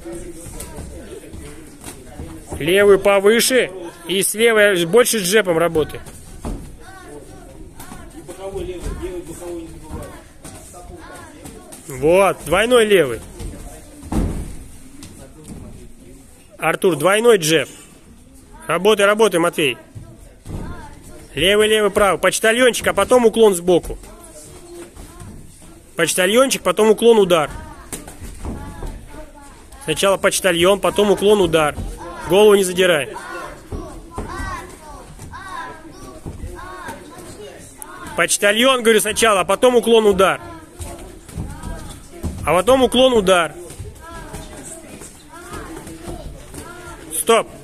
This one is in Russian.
Левую повыше. И с левой больше с джебом работай. Вот, двойной левый. Артур, двойной джеб. Работай, работай, Матвей. Левый, левый, правый. Почтальончик, а потом уклон сбоку. Почтальончик, потом уклон, удар. Сначала почтальон, потом уклон, удар. Голову не задирай. Почтальон, говорю, сначала, а потом уклон, удар. А потом уклон, удар. Стоп.